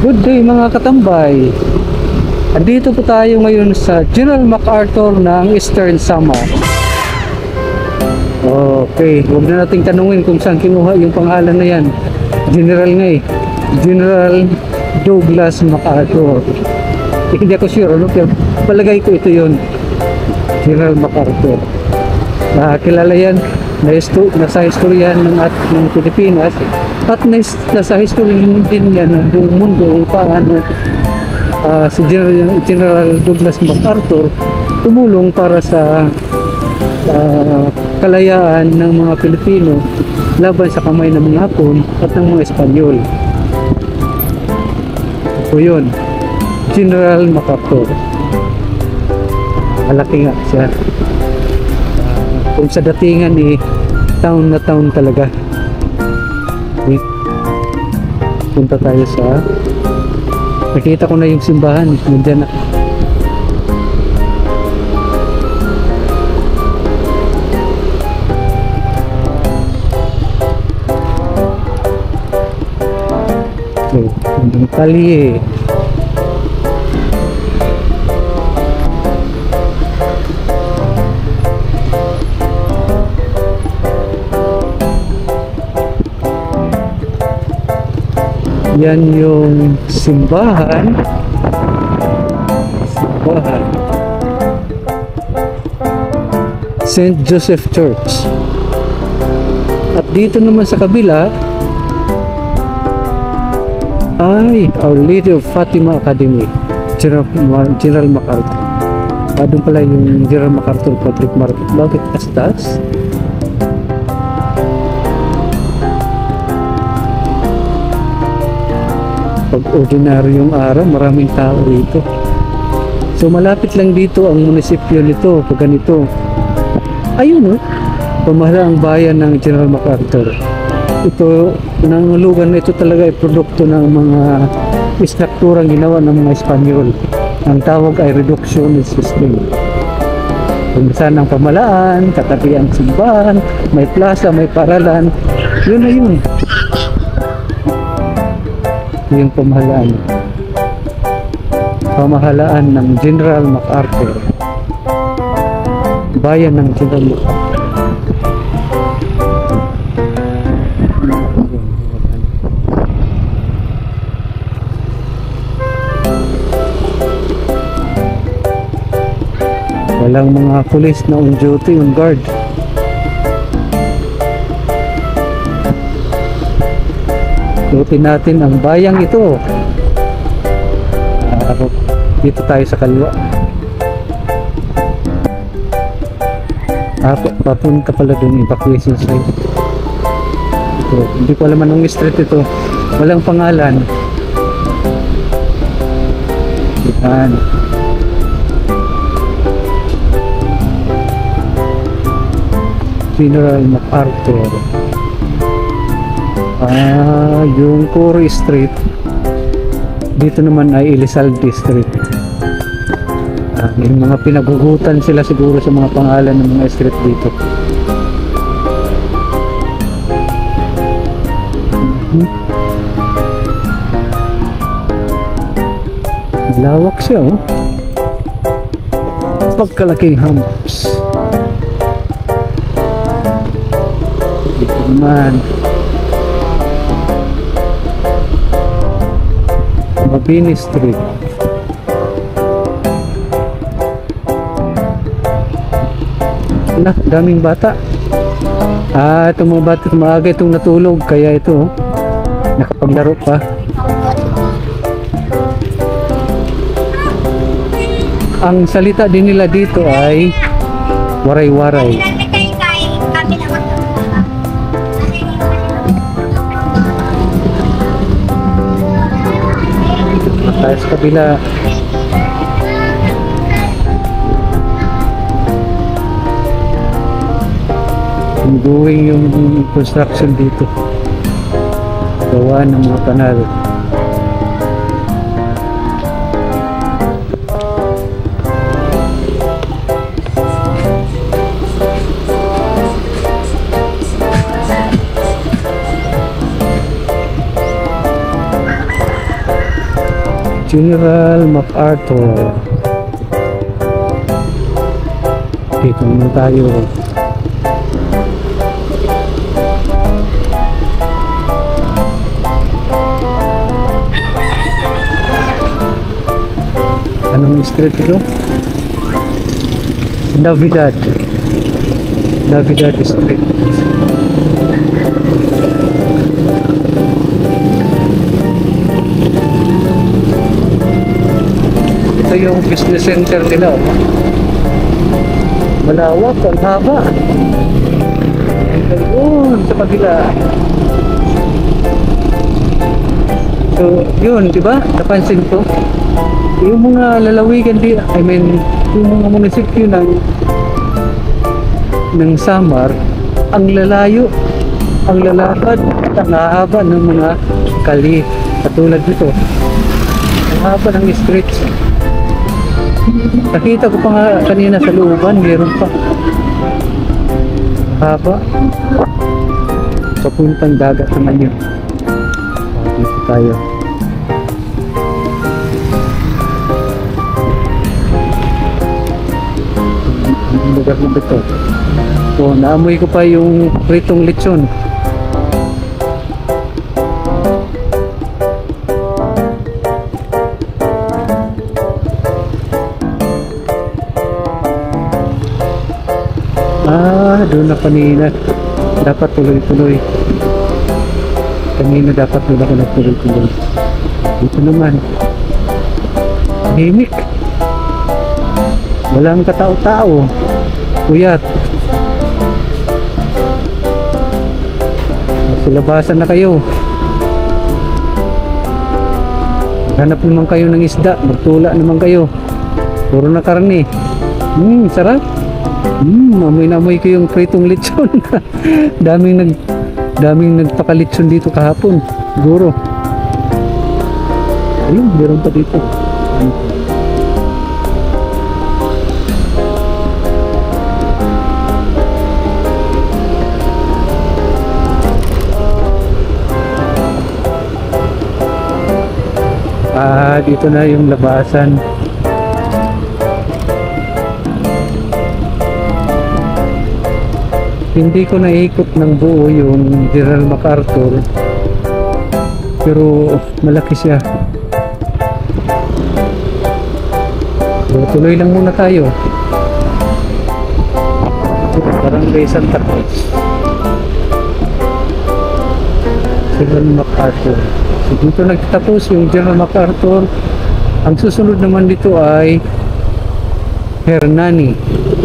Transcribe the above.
Good day mga katambay. Andito po tayo ngayon sa General MacArthur ng Eastern Samar. Okay, huwag na nating tanungin kung saan kinuha yung pangalan na yan. General nga eh. General Douglas MacArthur. Hindi ako sure, ano? Pero palagay ko ito yun. General MacArthur. Kilala yan. Nasa historian ng Pilipinas at nasa historian din yan ng buong mundo paano si General Douglas MacArthur tumulong para sa kalayaan ng mga Pilipino laban sa kamay ng mga Hapon at ng mga Espanyol. Ito yun, General MacArthur. Malaki nga siya. Kung sa datingan eh, town na town talaga. Okay. Punta tayo sa, nakita ko na yung simbahan, nandiyan na. Okay, yung kalye. Yan yung simbahan. St. Joseph Church. At dito naman sa kabila ay Our Lady of Fatima Academy, General MacArthur. Doon pala yung General MacArthur Public Market. Bakit tas-tas? Pag ordinaryong araw, maraming tao rito. So malapit lang dito ang munisipyo nito pag ganito. Ayun pamahalaang bayan ng General MacArthur. Ito, nangulugan na ito talaga ay produkto ng mga istrukturang ginawa ng mga Espanyol. Ang tawag ay reductionist system. Kung saan ang pamalaan, katabi ang simbahan, may plaza, may paralan, yun na yun. Yung pamahalaan ng General MacArthur, bayan ng General MacArthur. Walang mga pulis na on duty, on guard. Lutin natin ang bayang ito. Dito tayo sa kaliwa. Papunta pala dun evacuation site. Ito, hindi ko alam anong street ito. Walang pangalan. Yan. General MacArthur. Yung Cory Street dito naman ay Elizalde Street. Yung mga pinagugutan sila siguro sa mga pangalan ng mga street dito. Lawak siya pagkalaking humps. Dito naman Mabini Street. Daming bata. Itong mga bata maaga itong natulog, kaya ito nakapaglaro pa. Ang salita din nila dito ay waray-waray. Tayo sa kabila. Ongoing yung construction dito. Gawa ng mga kanal. General MacArthur. Dito naman tayo. Anong street ito? Navidad Street. Ito yung business center nila. Malawak, ang haba. Ayun, sa kabila. So, yun, di ba? Napansin ko. Yung mga lalawigan di, yung mga munisipyo ng Samar, ang lalayo, ang lalakad, at ang haba ng mga kali. Katulad nito. Ang haba ng streets. Nakita ko pa nga kanina sa looban, meron pa. Haba. Papuntang dagat naman yun. Dito tayo. Ang lugar na ito. So, naamoy ko pa yung pritong lechon. Doon na kanina. Dapat tuloy-tuloy. Kanina dapat doon ako nagtuloy-tuloy. Dito naman. Himik. Walang katao-tao. Puyat. Silabasan na kayo. Hanap naman kayo ng isda. Magtula naman kayo. Puro na karne. Sarap. Amoy na amoy ko yung pritong lechon. daming nagpakalechon dito kahapon. Siguro. Ayun, meron pa dito. Dito na yung labasan. Hindi ko naikot ng buo yung General MacArthur, pero malaki siya. So, tuloy lang muna tayo. Barangay Santa Cruz, General MacArthur. So, dito nagtatapos yung General MacArthur. Ang susunod naman dito ay Hernani.